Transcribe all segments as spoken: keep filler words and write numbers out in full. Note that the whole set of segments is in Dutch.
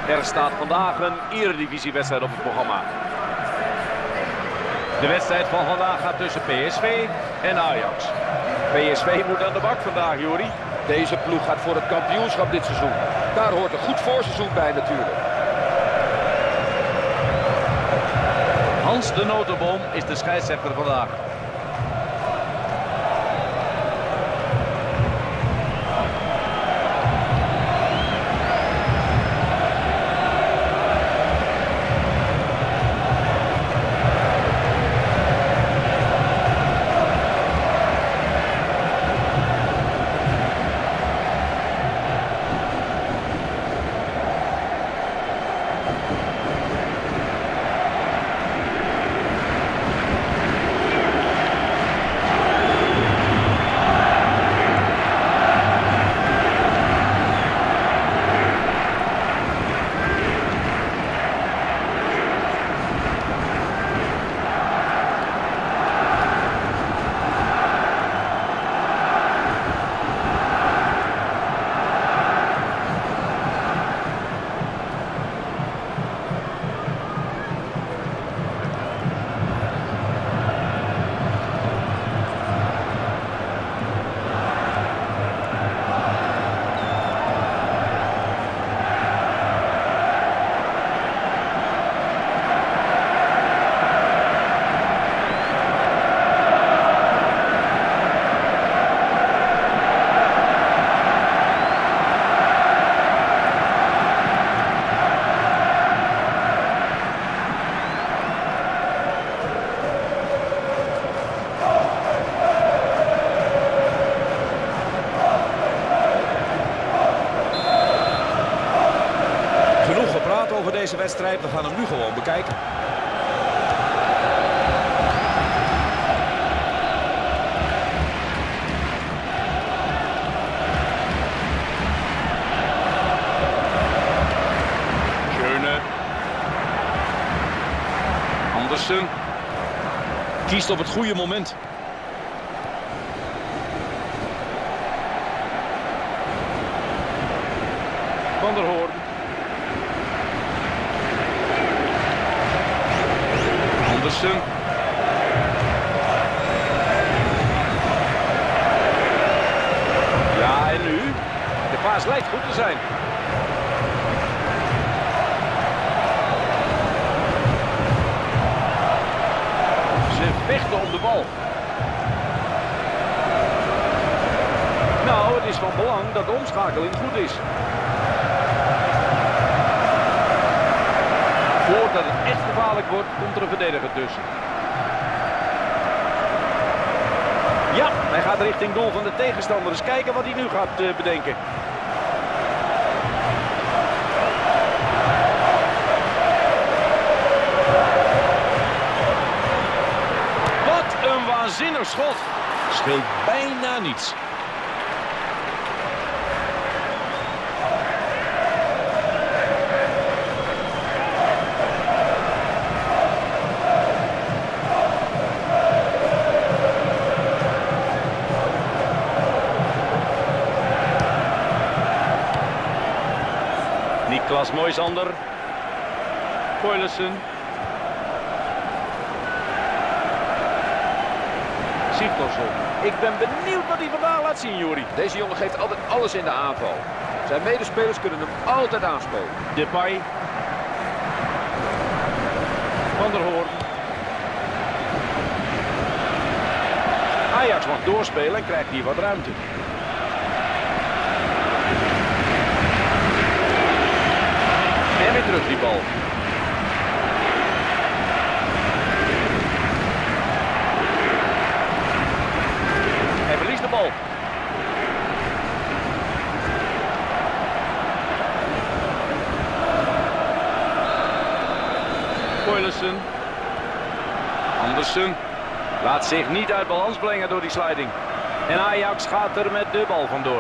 Er staat vandaag een eredivisiewedstrijd op het programma. De wedstrijd van vandaag gaat tussen P S V en Ajax. P S V moet aan de bak vandaag, Jori. Deze ploeg gaat voor het kampioenschap dit seizoen. Daar hoort een goed voorseizoen bij natuurlijk. Hans de Notenboom is de scheidsrechter vandaag. Over deze wedstrijd. We gaan hem nu gewoon bekijken. Schöne. Andersen. Kiest op het goede moment. Van der Hoorn. Andersen. Ja, en nu? De paas lijkt goed te zijn. Ze vechten om de bal. Nou, het is van belang dat de omschakeling goed is. Voordat het echt gevaarlijk wordt, komt er een verdediger tussen. Ja, hij gaat richting doel van de tegenstander. Dus kijken wat hij nu gaat uh, bedenken. Wat een waanzinnig schot. Scheelt bijna niets. Niklas Moisander. Cornelissen. Sigtorsson. Ik ben benieuwd wat hij vandaag laat zien, Jori. Deze jongen geeft altijd alles in de aanval. Zijn medespelers kunnen hem altijd aanspelen. Depay. Van der Hoorn. Ajax mag doorspelen en krijgt hier wat ruimte. En weer terug die bal. Hij verliest de bal. Cornelissen. Andersen. Laat zich niet uit balans brengen door die sliding. En Ajax gaat er met de bal vandoor.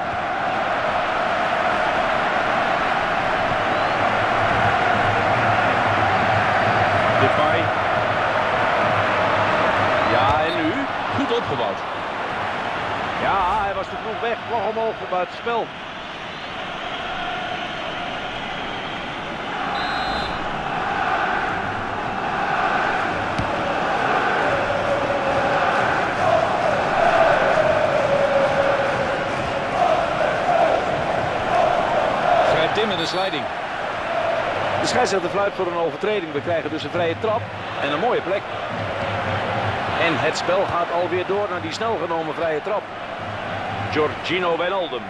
Depay. Ja, en nu? Goed opgebouwd. Ja, hij was te vroeg weg. Vlag omhoog voor buitenspel. een sliding. De scheidsrechter fluit voor een overtreding. We krijgen dus een vrije trap en een mooie plek. En het spel gaat alweer door naar die snel genomen vrije trap. Georginio Wijnaldum.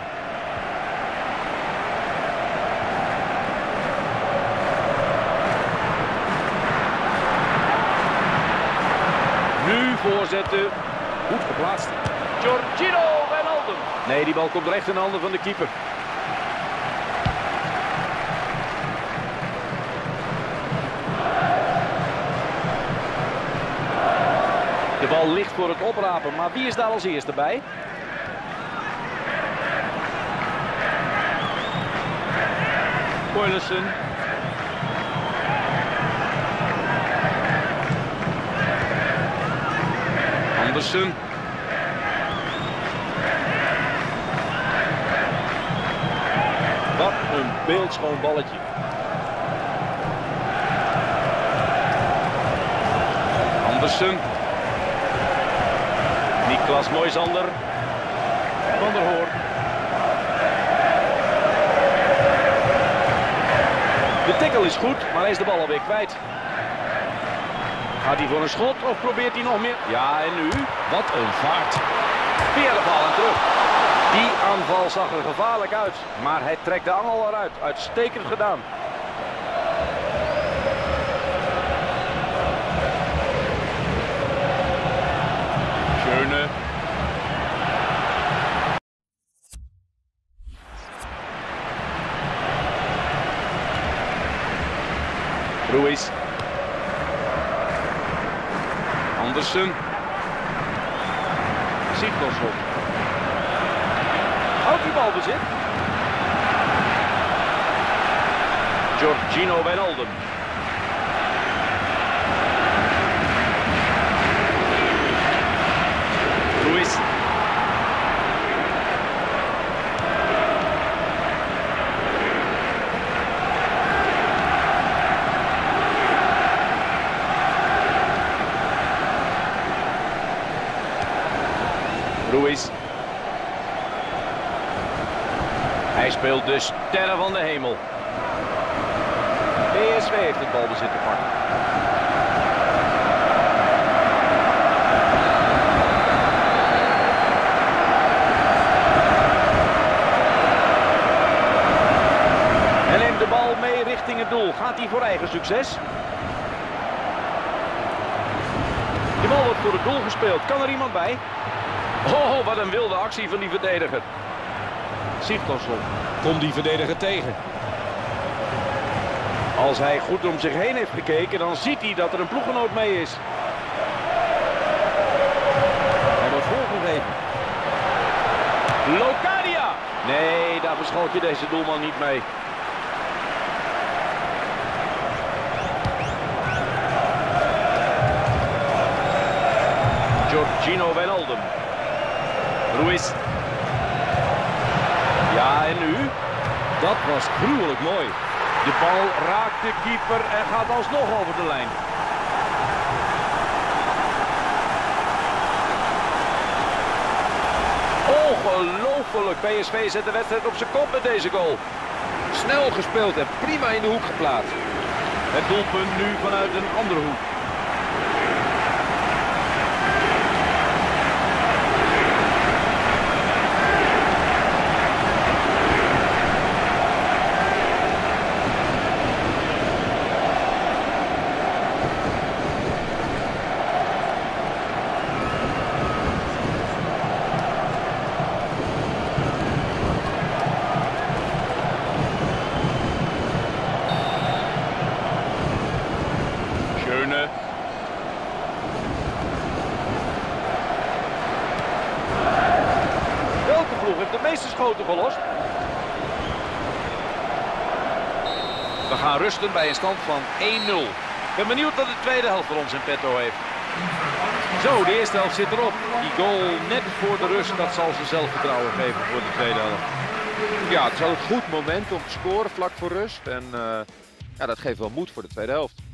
Nu voorzetten. Goed geplaatst. Georginio Wijnaldum. Nee, die bal komt recht in de handen van de keeper. De bal ligt voor het oprapen, maar wie is daar als eerste bij? Cornelissen. Andersen. Wat een beeldschoon balletje. Andersen. Niklas Moisander. Van der Hoorn. De tackle is goed, maar hij is de bal alweer kwijt. Gaat hij voor een schot of probeert hij nog meer? Ja, en nu? Wat een vaart. Weer de bal en terug. Die aanval zag er gevaarlijk uit, maar hij trekt de angel eruit. Uitstekend gedaan. Schöne. Ruiz. Andersen. Sigtorsson. Houdt die bal bezit. Georginio Wijnaldum. Ruiz. Ruiz. Hij speelt de sterren van de hemel. P S V heeft het balbezit te pakken. Hij neemt de bal mee richting het doel. Gaat hij voor eigen succes? De bal wordt voor het doel gespeeld. Kan er iemand bij? Oh, wat een wilde actie van die verdediger. Sigtorsson. Komt die verdediger tegen. Als hij goed om zich heen heeft gekeken, dan ziet hij dat er een ploeggenoot mee is. Hij wordt voorgegeven. Locadia! Nee, daar verschalk je deze doelman niet mee. Georginio Wijnaldum. Ruiz. Ja, en nu? Dat was gruwelijk mooi. De bal raakt de keeper en gaat alsnog over de lijn. Ongelooflijk. P S V zet de wedstrijd op zijn kop met deze goal. Snel gespeeld en prima in de hoek geplaatst. Het doelpunt nu vanuit een andere hoek. Welke ploeg heeft de meeste schoten gelost? We gaan rusten bij een stand van één nul. Ik ben benieuwd wat de tweede helft voor ons in petto heeft. Zo, de eerste helft zit erop. Die goal net voor de rust, dat zal ze zelfvertrouwen geven voor de tweede helft. Ja, het is wel een goed moment om te scoren vlak voor rust. En uh, ja, dat geeft wel moed voor de tweede helft.